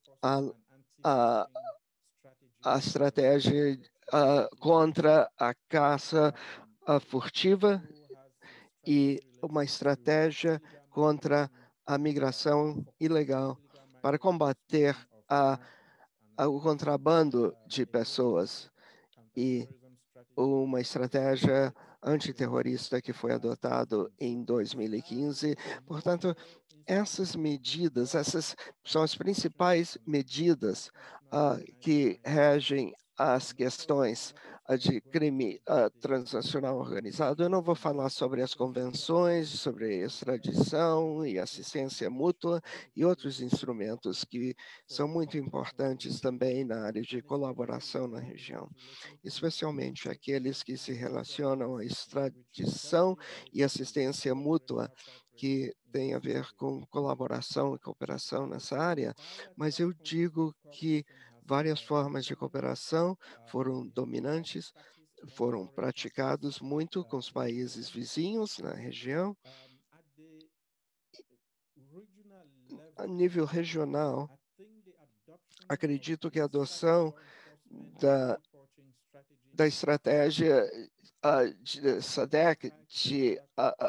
a estratégia contra a caça furtiva e uma estratégia contra a migração ilegal para combater o contrabando de pessoas. E uma estratégia antiterrorista que foi adotado em 2015. Portanto, essas medidas, essas são as principais medidas que regem as questões de crime transnacional organizado. Eu não vou falar sobre as convenções, sobre extradição e assistência mútua e outros instrumentos que são muito importantes também na área de colaboração na região, especialmente aqueles que se relacionam à extradição e assistência mútua, que tem a ver com colaboração e cooperação nessa área, mas eu digo que várias formas de cooperação foram dominantes, foram praticados muito com os países vizinhos na região. A nível regional, acredito que a adoção da estratégia de SADC de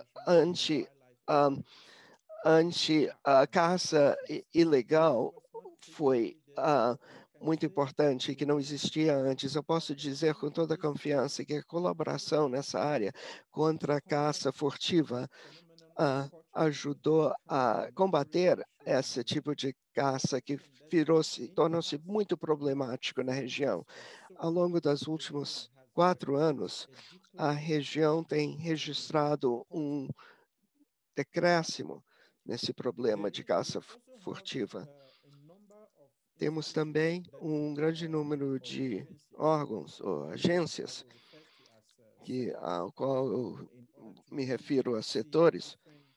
anti-caça ilegal foi muito importante, que não existia antes. Eu posso dizer com toda confiança que a colaboração nessa área contra a caça furtiva ajudou a combater esse tipo de caça que tornou-se muito problemático na região. Ao longo dos últimos 4 anos, a região tem registrado um decréscimo nesse problema de caça furtiva. Temos também um grande número de órgãos ou agências ao qual eu me refiro a setores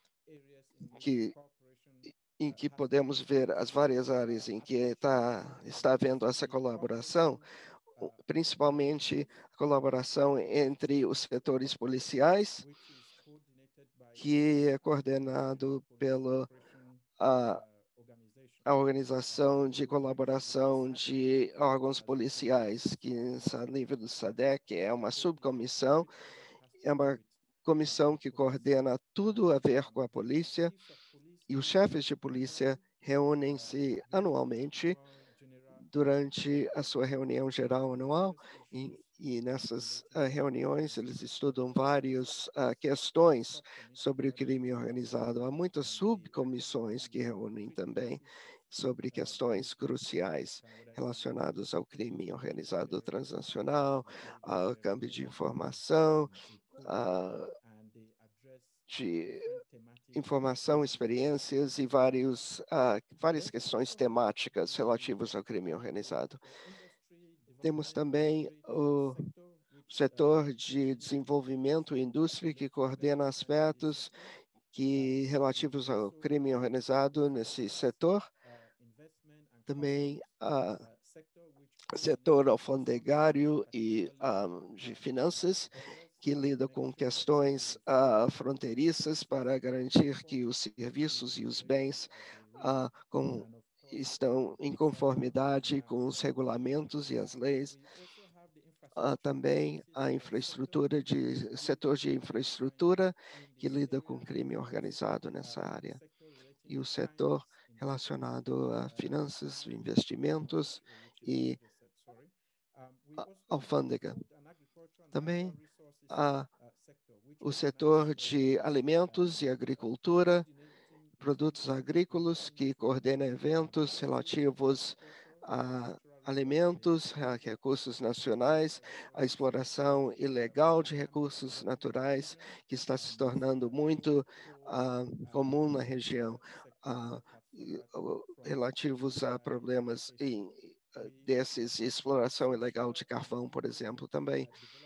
em que podemos ver as várias áreas em que está havendo essa colaboração, principalmente a colaboração entre os setores policiais, que é coordenado pela a Organização de Colaboração de Órgãos Policiais, que a nível do SADC é uma subcomissão, é uma comissão que coordena tudo a ver com a polícia, e os chefes de polícia reúnem-se anualmente durante a sua reunião geral anual, e nessas reuniões eles estudam várias questões sobre o crime organizado. Há muitas subcomissões que reúnem também sobre questões cruciais relacionadas ao crime organizado transnacional, ao câmbio de informação, de informação, experiências e várias questões temáticas relativas ao crime organizado. Temos também o setor de desenvolvimento e indústria, que coordena aspectos relativos ao crime organizado nesse setor. Também o setor alfandegário e de finanças, que lida com questões fronteiriças para garantir que os serviços e os bens estão em conformidade com os regulamentos e as leis. Também a setor de infraestrutura, que lida com crime organizado nessa área, e o setor relacionado a finanças, investimentos e alfândega. Também o setor de alimentos e agricultura, produtos agrícolas, que coordena eventos relativos a alimentos, a recursos nacionais, a exploração ilegal de recursos naturais, que está se tornando muito comum na região, relativos a problemas desses, exploração ilegal de carvão, por exemplo, também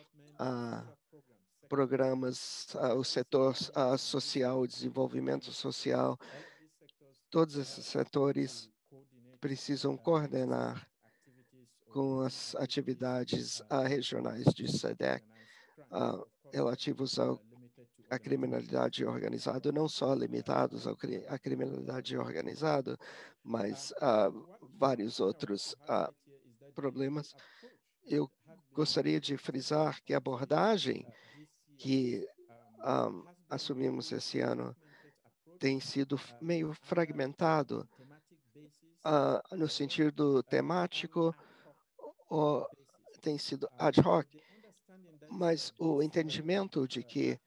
programas, o setor social, desenvolvimento social. Todos esses setores precisam coordenar com as atividades regionais de SADC relativos à criminalidade organizada, não só limitados à criminalidade organizada, mas a vários outros problemas. Eu gostaria de frisar que a abordagem que assumimos esse ano tem sido meio fragmentado no sentido temático, ou tem sido ad hoc, Mas o entendimento de que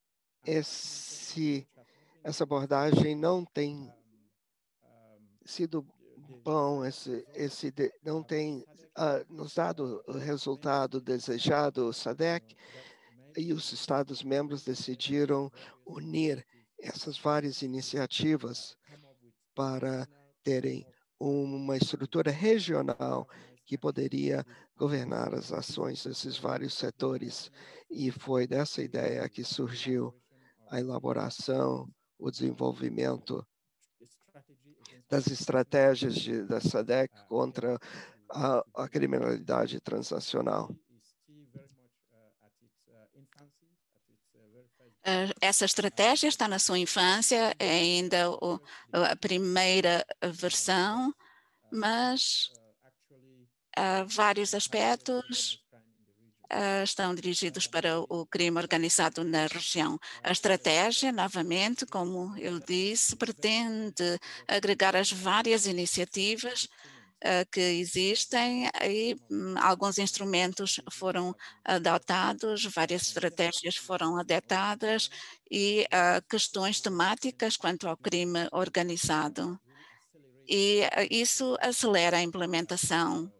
essa abordagem não tem sido bom, não tem nos dado o resultado desejado, o SADC, e os Estados-membros decidiram unir essas várias iniciativas para terem uma estrutura regional que poderia governar as ações desses vários setores. E foi dessa ideia que surgiu a elaboração, o desenvolvimento das estratégias da SADC contra a criminalidade transnacional. Essa estratégia está na sua infância, é ainda a primeira versão, mas vários aspectos estão dirigidos para o crime organizado na região. A estratégia, novamente, como eu disse, pretende agregar as várias iniciativas que existem e alguns instrumentos foram adotados, várias estratégias foram adotadas e questões temáticas quanto ao crime organizado. E isso acelera a implementação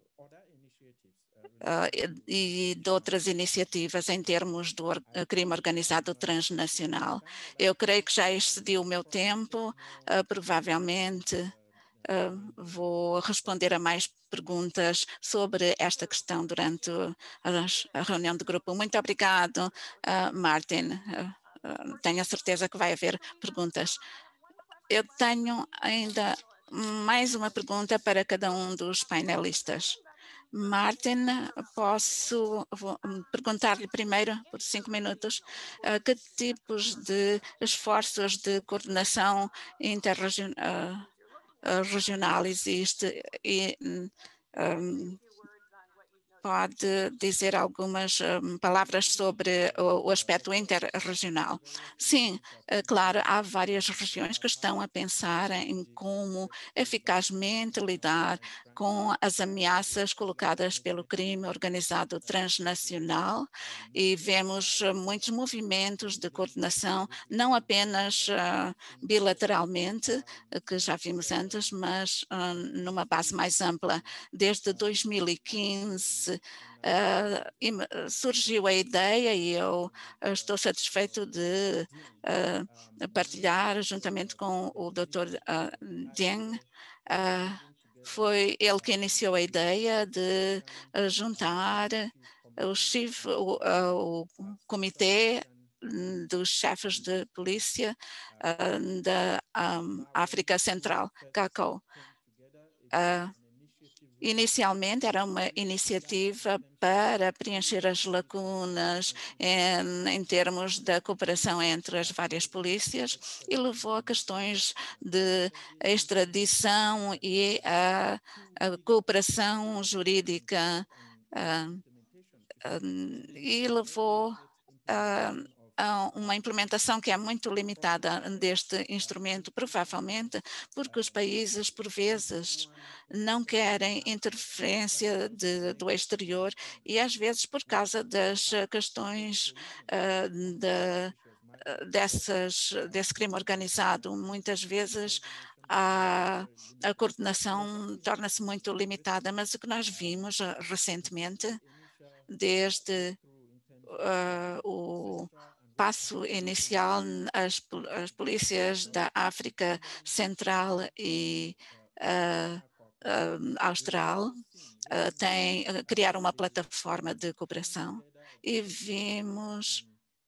e de outras iniciativas em termos do crime organizado transnacional. Eu creio que já excedi o meu tempo, provavelmente vou responder a mais perguntas sobre esta questão durante a reunião do grupo. Muito obrigado, Martin. Tenho a certeza que vai haver perguntas. Eu tenho ainda mais uma pergunta para cada um dos painelistas. Martin, posso perguntar-lhe primeiro, por 5 minutos, que tipos de esforços de coordenação interregional existe e pode dizer algumas palavras sobre o aspecto interregional? Sim, claro, há várias regiões que estão a pensar em como eficazmente lidar com as ameaças colocadas pelo crime organizado transnacional e vemos muitos movimentos de coordenação, não apenas bilateralmente, que já vimos antes, mas numa base mais ampla. Desde 2015, surgiu a ideia e eu estou satisfeito de partilhar juntamente com o Dr. Deng. Foi ele que iniciou a ideia de juntar o comitê dos chefes de polícia da África Central, CACO. Inicialmente era uma iniciativa para preencher as lacunas em termos da cooperação entre as várias polícias e levou a questões de extradição e a cooperação jurídica e levou a uma implementação que é muito limitada deste instrumento, provavelmente porque os países, por vezes, não querem interferência do exterior e, às vezes, por causa das questões desse crime organizado, muitas vezes a coordenação torna-se muito limitada, mas o que nós vimos recentemente, desde o passo inicial, as polícias da África Central e Austral criaram uma plataforma de cooperação e vimos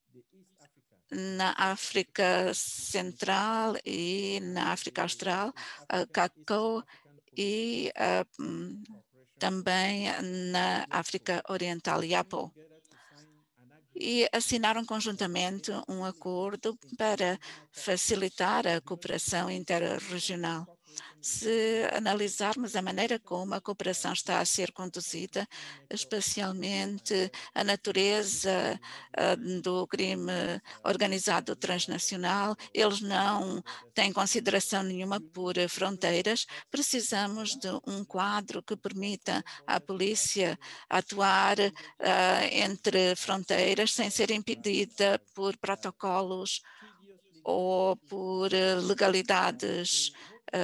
na África Central e na África Austral, CACO e também na África Oriental, IAPO. E assinaram conjuntamente um acordo para facilitar a cooperação interregional. Se analisarmos a maneira como a cooperação está a ser conduzida, especialmente a natureza do crime organizado transnacional, eles não têm consideração nenhuma por fronteiras. Precisamos de um quadro que permita à polícia atuar entre fronteiras sem ser impedida por protocolos ou por legalidades.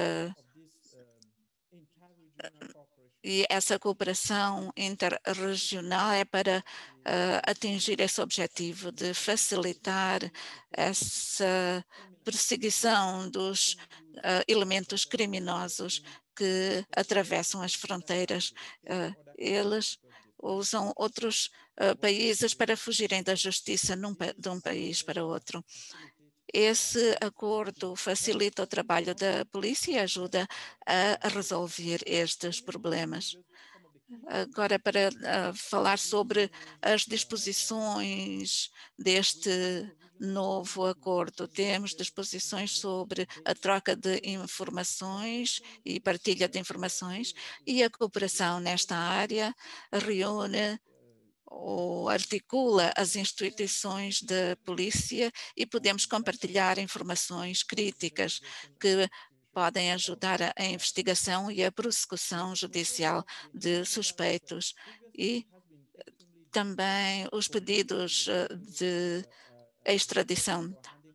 E essa cooperação interregional é para atingir esse objetivo de facilitar essa perseguição dos elementos criminosos que atravessam as fronteiras. Eles usam outros países para fugirem da justiça de um país para outro. Esse acordo facilita o trabalho da polícia e ajuda a resolver estes problemas. Agora, para falar sobre as disposições deste novo acordo, temos disposições sobre a troca de informações e partilha de informações, e a cooperação nesta área reúne ou articula as instituições da polícia e podemos compartilhar informações críticas que podem ajudar a investigação e a prossecução judicial de suspeitos e também os pedidos de extradição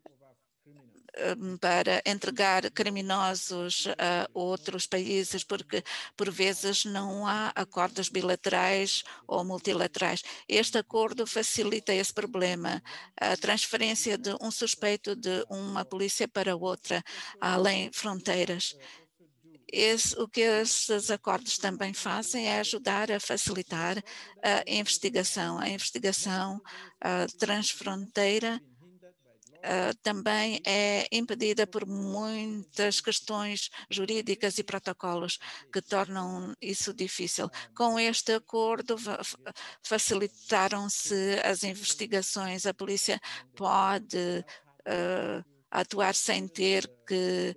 para entregar criminosos a outros países, porque por vezes não há acordos bilaterais ou multilaterais. Este acordo facilita esse problema, a transferência de um suspeito de uma polícia para outra, além fronteiras. O que esses acordos também fazem é ajudar a facilitar a investigação transfronteira também é impedida por muitas questões jurídicas e protocolos que tornam isso difícil. Com este acordo, facilitaram-se as investigações. A polícia pode atuar sem ter que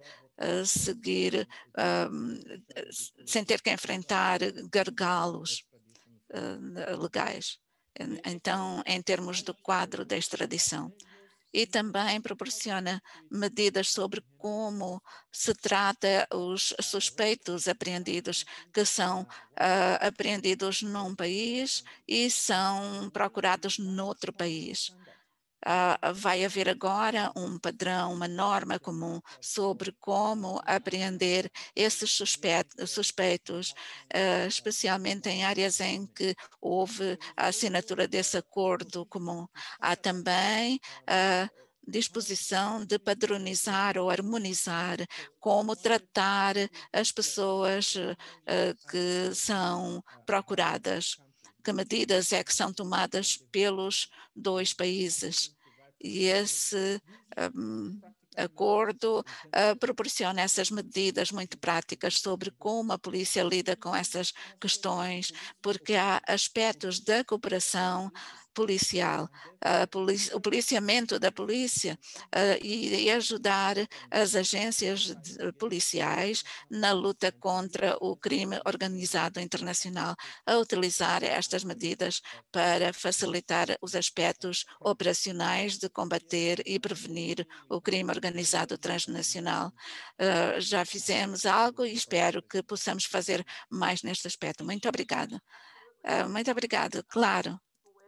sem ter que enfrentar gargalos legais. Então, em termos do quadro da extradição. E também proporciona medidas sobre como se trata os suspeitos apreendidos, que são apreendidos num país e são procurados noutro país. Vai haver agora um padrão, uma norma comum sobre como apreender esses suspeitos, especialmente em áreas em que houve a assinatura desse acordo comum. Há também a disposição de padronizar ou harmonizar como tratar as pessoas que são procuradas. Que medidas é que são tomadas pelos dois países? E esse acordo proporciona essas medidas muito práticas sobre como a polícia lida com essas questões, porque há aspectos da cooperação policial, o policiamento da polícia e ajudar as agências policiais na luta contra o crime organizado internacional a utilizar estas medidas para facilitar os aspectos operacionais de combater e prevenir o crime organizado transnacional. Já fizemos algo e espero que possamos fazer mais neste aspecto. Muito obrigada. Muito obrigada, claro.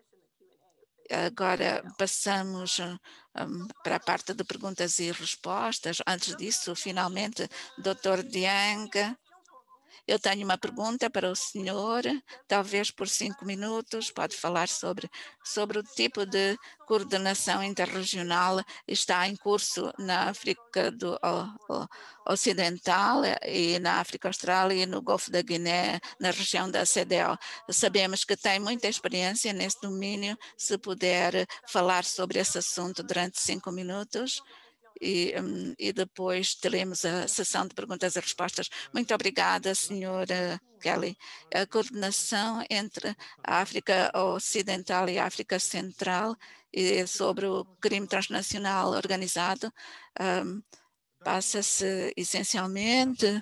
Agora passamos para a parte de perguntas e respostas. Antes disso, finalmente, Dr. Diang, eu tenho uma pergunta para o senhor, talvez por 5 minutos, pode falar sobre o tipo de coordenação interregional que está em curso na África Ocidental e na África Austral e no Golfo da Guiné, na região da CEDEAO. Sabemos que tem muita experiência nesse domínio, se puder falar sobre esse assunto durante 5 minutos. E depois teremos a sessão de perguntas e respostas. Muito obrigada, senhora Kelly. A coordenação entre a África Ocidental e a África Central e sobre o crime transnacional organizado passa-se essencialmente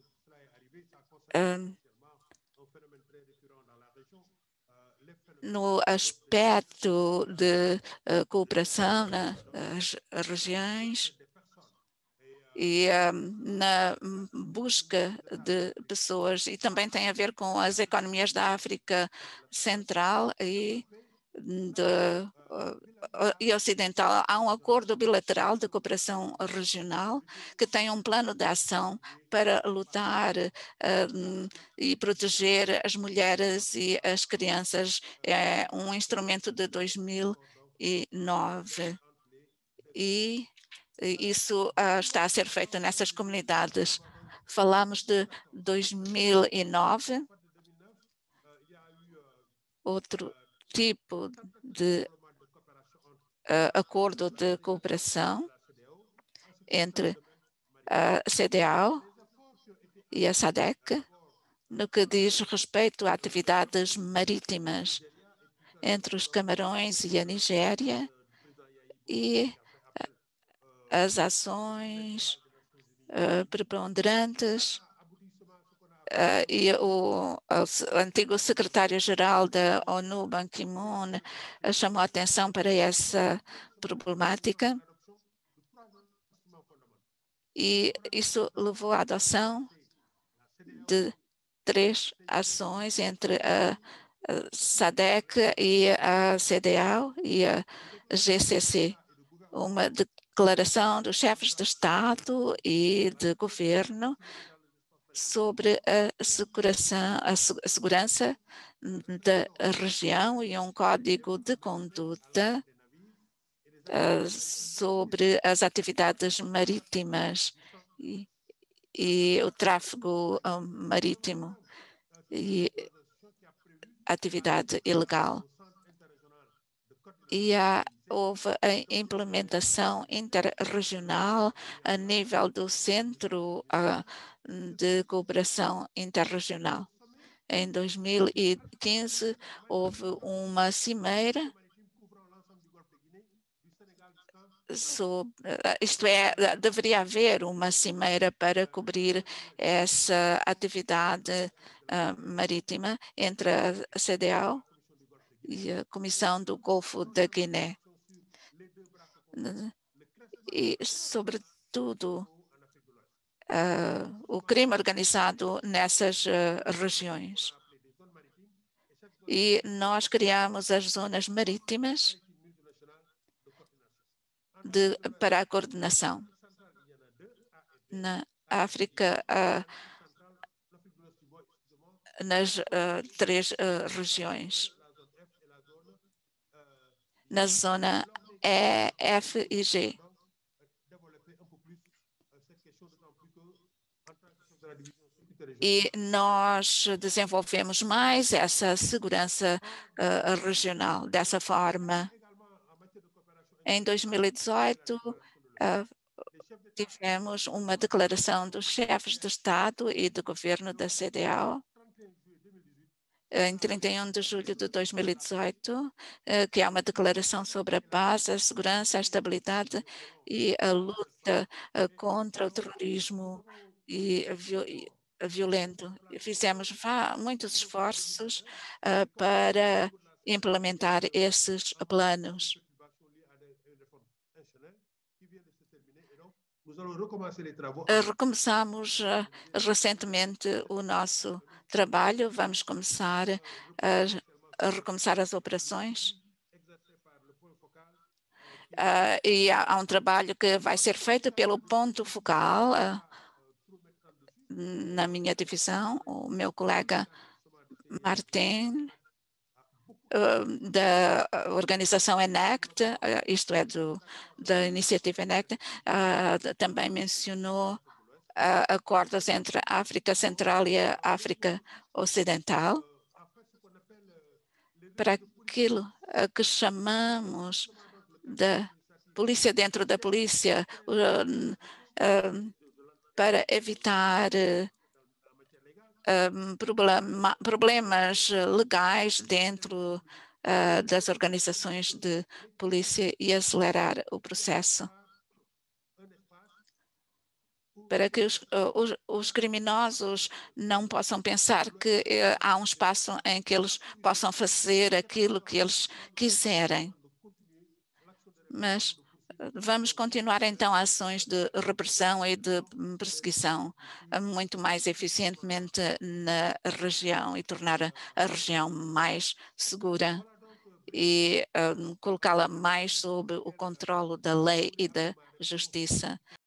no aspecto de cooperação nas regiões e na busca de pessoas, e também tem a ver com as economias da África Central e e ocidental. Há um acordo bilateral de cooperação regional que tem um plano de ação para lutar e proteger as mulheres e as crianças. É um instrumento de 2009 e isso está a ser feito nessas comunidades. Falamos de 2009, outro tipo de acordo de cooperação entre a CEDEAO e a SADC no que diz respeito a atividades marítimas entre os Camarões e a Nigéria e as ações preponderantes e o antigo secretário-geral da ONU, Ban Ki-moon, chamou a atenção para essa problemática e isso levou à adoção de 3 ações entre a SADC e a CEDEAO e a GCC. Uma declaração dos chefes de Estado e de governo sobre a segurança da região e um código de conduta sobre as atividades marítimas e o tráfego marítimo e atividade ilegal. E houve a implementação interregional a nível do Centro de Cooperação Interregional. Em 2015, houve uma cimeira isto é, deveria haver uma cimeira para cobrir essa atividade marítima entre a CEDEAO e a Comissão do Golfo da Guiné. E, sobretudo, o crime organizado nessas regiões. E nós criamos as zonas marítimas para a coordenação. Na África, nas 3 regiões. Na zona E, F e G. E nós desenvolvemos mais essa segurança regional dessa forma. Em 2018, tivemos uma declaração dos chefes de Estado e de governo da CEDEAO, em 31 de julho de 2018, que é uma declaração sobre a paz, a segurança, a estabilidade e a luta contra o terrorismo e violento. Fizemos muitos esforços para implementar esses planos. Recomeçamos recentemente o nosso trabalho, vamos começar a recomeçar as operações. E há um trabalho que vai ser feito pelo ponto focal na minha divisão, o meu colega Martin, da organização ENACT, isto é, da iniciativa ENACT, também mencionou acordos entre a África Central e a África Ocidental para aquilo que chamamos da polícia dentro da polícia, para evitar problemas legais dentro das organizações de polícia e acelerar o processo. para que os criminosos não possam pensar que há um espaço em que eles possam fazer aquilo que eles quiserem. Mas vamos continuar então ações de repressão e de perseguição muito mais eficientemente na região e tornar a região mais segura e colocá-la mais sob o controle da lei e da justiça.